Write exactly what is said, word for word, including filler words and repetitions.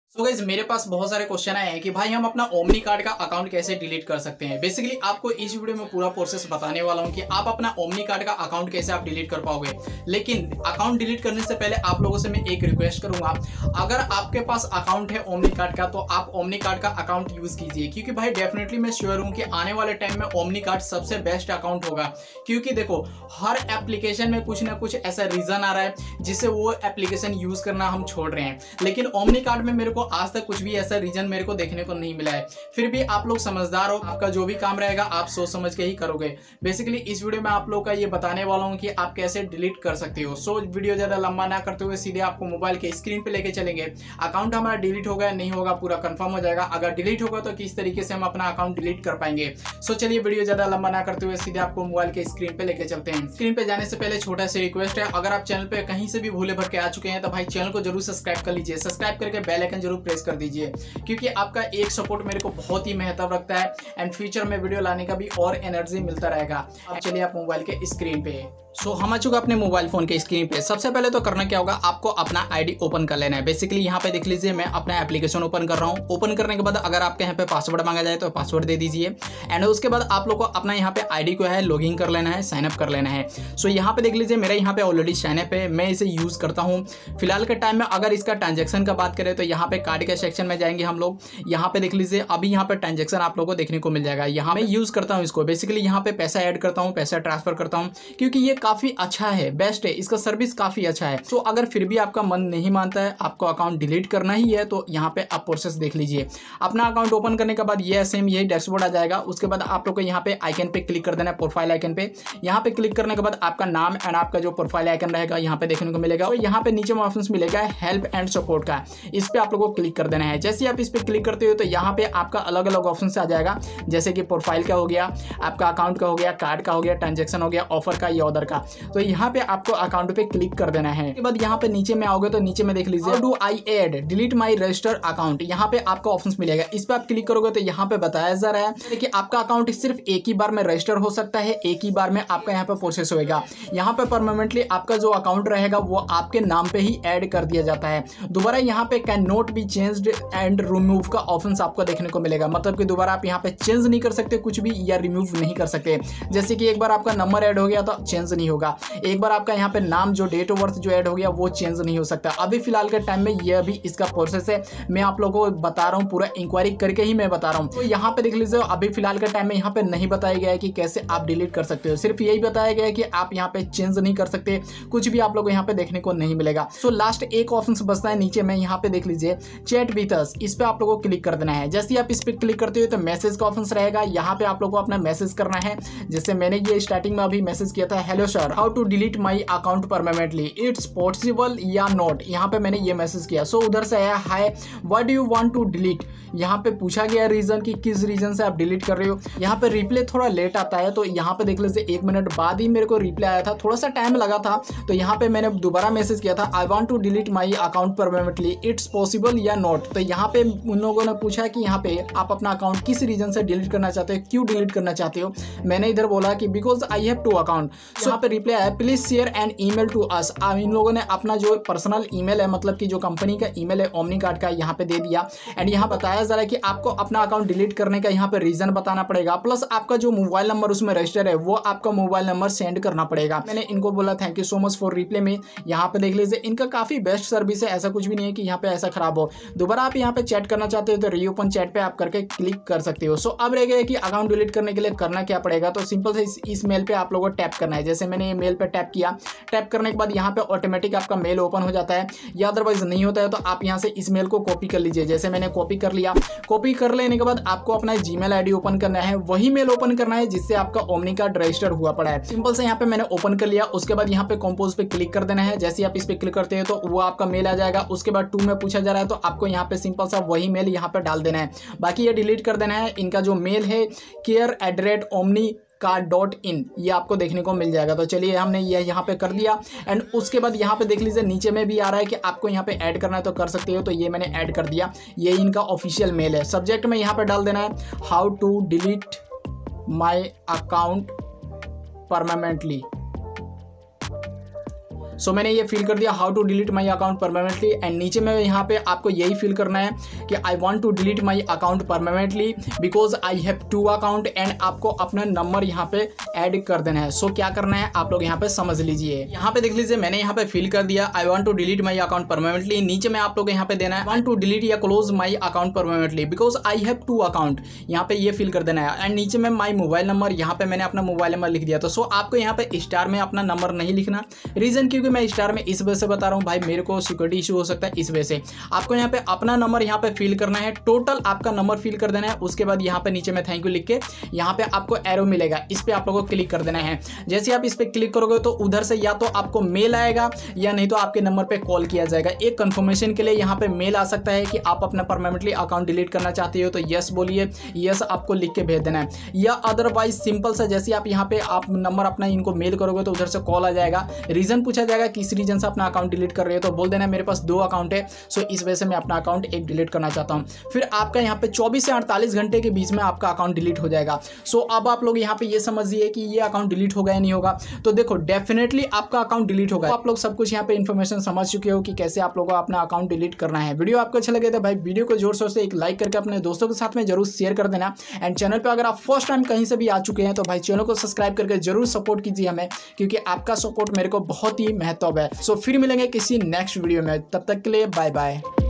So guys मेरे पास बहुत सारे क्वेश्चन आए हैं कि भाई हम अपना ओमनी कार्ड का अकाउंट कैसे डिलीट कर सकते हैं। बेसिकली आपको इस वीडियो में पूरा प्रोसेस बताने वाला हूं कि आप अपना ओमनी कार्ड का अकाउंट कैसे आप डिलीट कर पाओगे। लेकिन अकाउंट डिलीट करने से पहले आप लोगों से मैं एक रिक्वेस्ट करूंगा, अगर आपके पास अकाउंट है ओमनी कार्ड का तो आप ओमनी कार्ड का अकाउंट यूज कीजिए, क्योंकि भाई डेफिनेटली मैं श्योर हूं कि आने वाले टाइम में ओमनी कार्ड सबसे बेस्ट अकाउंट होगा। क्योंकि देखो हर एप्लीकेशन में कुछ ना कुछ ऐसा रीजन आ रहा है जिससे वो एप्लीकेशन यूज करना हम छोड़ रहे हैं, लेकिन ओमनी कार्ड में मेरे को आज तक कुछ भी ऐसा रीजन मेरे को देखने को नहीं मिला है। फिर भी आप लोग समझदार हो, आपका जो भी काम रहेगा आप सोच समझ के ही करोगे। बेसिकली इस वीडियो में आप लोग का ये बताने वाला हूँ कि आप कैसे डिलीट कर सकते हो। सो वीडियो ज्यादा लंबा ना करते हुए सीधे आपको मोबाइल के स्क्रीन पे लेके चलेंगे। अकाउंट हमारा डिलीट होगा या नहीं होगा पूरा कंफर्म हो जाएगा। अगर डिलीट होगा तो किस तरीके से हम अपना अकाउंट डिलीट कर पाएंगे। सो चलिए वीडियो ज्यादा लंबा ना करते हुए सीधे आपको मोबाइल के स्क्रीन पे लेके चलते हैं। स्क्रीन पे जाने से पहले छोटा सा रिक्वेस्ट है, अगर आप चैनल पे कहीं से भी भूले भर के आ चुके हैं तो भाई चैनल को जरूर सब्सक्राइब कर लीजिए। सब्सक्राइब करके बेल आइकन जरूर प्रेस कर दीजिए, क्योंकि आपका एक सपोर्ट मेरे को बहुत ही महत्व रखता है एंड फ्यूचर में वीडियो लाने का भी और एनर्जी मिलता रहेगा। अब चलिए आप मोबाइल के स्क्रीन पे। सो हम आ चुका अपने मोबाइल फोन के स्क्रीन पे। सबसे पहले तो करना क्या होगा, आपको अपना आईडी ओपन कर लेना है। बेसिकली यहाँ पे देख लीजिए मैं अपना एप्लीकेशन ओपन कर रहा हूँ। ओपन करने के बाद अगर आपके यहाँ पे पासवर्ड मांगा जाए तो पासवर्ड दे दीजिए एंड उसके बाद आप लोग को अपना यहाँ पे आईडी को है लॉगिन कर लेना है, साइन अप कर लेना है। सो यहाँ पे देख लीजिए मेरा यहाँ पे ऑलरेडी साइन अप है, मैं इसे यूज करता हूँ फिलहाल के टाइम में। अगर इसका ट्रांजेक्शन का बात करें तो यहाँ पे कार्ड के सेक्शन में जाएंगे हम लोग। यहाँ पे देख लीजिए अभी यहाँ पे ट्रांजेक्शन आप लोगों को देखने को मिल जाएगा। यहाँ मैं यूज करता हूँ इसको, बेसिकली यहाँ पे पैसा ऐड करता हूँ, पैसा ट्रांसफर करता हूँ, क्योंकि ये काफी अच्छा है, बेस्ट है, इसका सर्विस काफी अच्छा है। तो अगर फिर भी आपका मन नहीं मानता है, आपको अकाउंट डिलीट करना ही है, तो यहाँ पे आप प्रोसेस देख लीजिए। अपना अकाउंट ओपन करने के बाद ये सेम यही डैशबोर्ड आ जाएगा। उसके बाद आप लोग को यहाँ पे आइकन पे क्लिक कर देना है, प्रोफाइल आइकन पे। यहाँ पे क्लिक करने के बाद आपका नाम एंड आपका जो प्रोफाइल आइकन रहेगा यहाँ पे देखने को मिलेगा। और यहाँ पे नीचे में ऑप्शन मिलेगा हेल्प एंड सपोर्ट का, इस पे आप लोग को क्लिक कर देना है। जैसे आप इस पे क्लिक करते हो तो यहाँ पे आपका अलग अलग ऑप्शन आ जाएगा, जैसे कि प्रोफाइल का हो गया, आपका अकाउंट का हो गया, कार्ड का हो गया, ट्रांजेक्शन हो गया, ऑफर का या ऑर्डर का। तो यहाँ पे आपको अकाउंट पे क्लिक कर देना है। उसके बाद यहाँ पे नीचे में आओगे तो नीचे में देख लीजिए do I add delete my registered account, यहाँ पे आपका ऑप्शन मिलेगा। इस पे आप क्लिक करोगे तो यहाँ पे बताया जा रहा है कि आपका अकाउंट सिर्फ एक ही बार में रजिस्टर हो सकता है, एक ही बार में आपका यहाँ पे प्रोसेस होएगा। यहाँ पे परमानेंटली आपका जो अकाउंट रहेगा वो आपके नाम पे ही ऐड कर दिया जाता है। दोबारा यहाँ पे can not be changed and remove का ऑप्शन आपको देखने को मिलेगा, मतलब कि दोबारा आप यहाँ पे चेंज नहीं कर सकते कुछ भी या रिमूव नहीं कर सकते। जैसे कि एक बार आपका नंबर ऐड हो गया तो चेंज नहीं होगा, एक बार आपका यहाँ पे नाम जो डेट ऑफ बर्थ जो ऐड हो गया वो चेंज नहीं हो सकता। अभी फिलहाल के टाइम में ये अभी इसका प्रोसेस है, मैं आप लोगों को बता रहा हूँ, पूरा इंक्वायरी करके ही मैं बता रहा हूँ। तो यहाँ पे देख लीजिए अभी फिलहाल के टाइम में यहाँ पे नहीं बताया गया है कि कैसे आप डिलीट कर सकते हो, सिर्फ यही बताया गया है कि आप यहाँ पे चेंज नहीं कर सकते, कुछ भी आप लोग को यहाँ पे देखने को नहीं मिलेगा। सो लास्ट एक ऑप्शन बचता है नीचे में, यहाँ पे देख लीजिए चैट विद अस, इस पे आप लोगों को क्लिक कर देना है। जैसे आप इस पे क्लिक करते हो तो मैसेज का ऑप्शन रहेगा, यहाँ पे आप लोगों को अपना मैसेज करना है। जैसे मैंने ये स्टार्टिंग में अभी मैसेज किया था, hello sir how to delete my account permanently, it's possible या नॉट, यहाँ पे मैंने ये मैसेज किया। सो उधर से आया hi what do you want to delete, यहाँ पे पूछा गया रीजन कि किस रीजन से आप डिलीट कर रहे हो। यहाँ पे रिप्लाई थोड़ा लेट आता है, तो यहाँ पे देख लीजिए एक मिनट बाद ही मेरे को रिप्लाई आया था, थोड़ा सा टाइम लगा था। तो यहाँ पे मैंने दोबारा मैसेज किया था I want to delete my account permanently, it's possible या नॉट। तो यहाँ पे उन लोगों ने पूछा कि यहाँ पे आप अपना अकाउंट किस रीजन से डिलीट करना चाहते हो, क्यों डिलीट करना चाहते हो। मैंने इधर बोला कि because I have two account. So यहाँ पे रिप्लाई आया please share an email to us. इन लोगों ने अपना जो पर्सनल ईमेल है, मतलब कि जो कंपनी का ईमेल है ओमनी कार्ड का, यहाँ पे दे दिया। एंड यहाँ बताया जा रहा है कि आपको अपना अकाउंट डिलीट करने का यहाँ पे रीजन बताना पड़ेगा, प्लस आपका जो मोबाइल नंबर उसमें रजिस्टर है वो आपका मोबाइल नंबर सेंड करना पड़ेगा। मैंने इनको बोला thank you so much for reply में। यहाँ पे देख लीजिए इनका काफी बेस्ट सर्विस है, ऐसा कुछ भी नहीं है कि यहाँ पे ऐसा खराब हो। दोबारा आप यहाँ पे चैट करना चाहते हो तो रीओपन चैट पे आप करके क्लिक कर सकते हो। सो अब रह गया कि अकाउंट डिलीट करने के लिए करना क्या पड़ेगा, तो सिंपल से इस, इस मेल पे आप लोगों को टैप करना है। जैसे मैंने ये मेल पे टैप किया, टैप करने के बाद यहाँ पे ऑटोमेटिक आपका मेल ओपन हो जाता है, या अदरवाइज नहीं होता है तो आप यहाँ से इस मेल को कॉपी कर लीजिए। जैसे मैंने कॉपी कर लिया, कॉपी कर लेने के बाद आपको अपना जीमेल आईडी ओपन करना है, वही मेल ओपन करना है जिससे आपका ओमनी कार्ड रजिस्टर हुआ पड़ा है। सिंपल से यहाँ पे मैंने ओपन कर लिया। उसके बाद यहाँ पे कंपोज पे क्लिक कर देना है। जैसे आप इस पे क्लिक करते हो तो वो आपका मेल आ जाएगा। उसके बाद टू में पूछा जा रहा है तो आपको यहाँ पे सिंपल सा वही मेल यहाँ पे डाल देना है, बाकी ये डिलीट कर देना है। इनका जो मेल है care at the rate Omni card dot in, ये आपको देखने को मिल जाएगा। तो चलिए हमने ये यहाँ पे कर दिया। एंड उसके बाद यहाँ पे देख लीजिए नीचे में भी आ रहा है कि आपको यहाँ पे ऐड करना है तो कर सकते हो, तो ये मैंने ऐड कर दिया। ये इनका ऑफिशियल मेल है। सब्जेक्ट में यहाँ पे डाल देना है how to delete my account permanently. So मैंने ये फिल कर दिया how to delete my account permanently, and नीचे में यहाँ पे आपको यही फिल करना है कि I want to delete my account permanently because I have two account, and आपको अपना नंबर यहाँ पे ऐड कर देना है। सो so, क्या करना है आप लोग यहाँ पे समझ लीजिए। यहाँ पे देख लीजिए मैंने यहाँ पे फिल कर दिया I want to delete my account permanently. नीचे में आप लोग यहाँ पे देना है वांट टू डिलीट या close my account permanently because I have two account, यहाँ पे ये फिल कर देना है। एंड नीचे में माई मोबाइल नंबर, यहाँ पे मैंने अपना मोबाइल नंबर लिख दिया। तो सो आपको यहाँ पे स्टार में अपना नंबर नहीं लिखना, रीजन क्योंकि मैं स्टार में इस वजह से बता रहा हूँ भाई, मेरे को सिक्योरिटी इशू हो सकता है इस वजह से। आपको यहाँ पे अपना नंबर यहाँ पे फिल करना है, टोटल आपका नंबर फिल कर देना है। उसके बाद यहाँ पे नीचे में थैंक यू लिख के यहाँ पे आपको एरो मिलेगा, इस पे आप लोगों को क्लिक कर देना है। जैसे आप इस पे क्लिक करोगे तो उधर से या तो आपको मेल आएगा या नहीं तो आपके नंबर पे कॉल किया जाएगा। एक कंफर्मेशन के लिए यहाँ पे मेल आ सकता है कि आप अपना परमानेंटली अकाउंट डिलीट करना चाहते हो, तो यस बोलिए, यस आपको लिख के भेज देना है। या अदरवाइज सिंपल सा जैसे आप यहाँ पे आप नंबर अपना इनको मेल करोगे तो उधर से कॉल आ जाएगा, रीजन पूछा जाएगा किस रीजन से अपना अकाउंट डिलीट कर रहे हो, तो बोल देना मेरे पास दो अकाउंट है, सो इस वजह से मैं अपना अकाउंट एक डिलीट करना चाहता हूँ। फिर आपका यहाँ पे चौबीस से अड़तालीस घंटे के बीच में आपका अकाउंट डिलीट हो जाएगा। सो अब आप लोग यहाँ पे ये समझिए कि ये अकाउंट डिलीट होगा या नहीं होगा। तो देखो डेफिनेटली आपका अकाउंट डिलीट होगा। आप लोग सब कुछ यहाँ पे इन्फॉर्मेशन समझ चुके हो कि कैसे आप लोगों को अपना अकाउंट डिलीट करना है। वीडियो आपको अच्छा लगे तो भाई वीडियो को जोर शोर से एक लाइक करके अपने दोस्तों के साथ में जरूर शेयर कर देना। एंड चैनल पे अगर आप फर्स्ट टाइम कहीं से भी आ चुके हैं तो भाई चैनल को सब्सक्राइब करके जरूर सपोर्ट कीजिए हमें, क्योंकि आपका सपोर्ट मेरे को बहुत ही महत्व है। सो फिर मिलेंगे किसी नेक्स्ट वीडियो में, तब तक के लिए बाय बाय।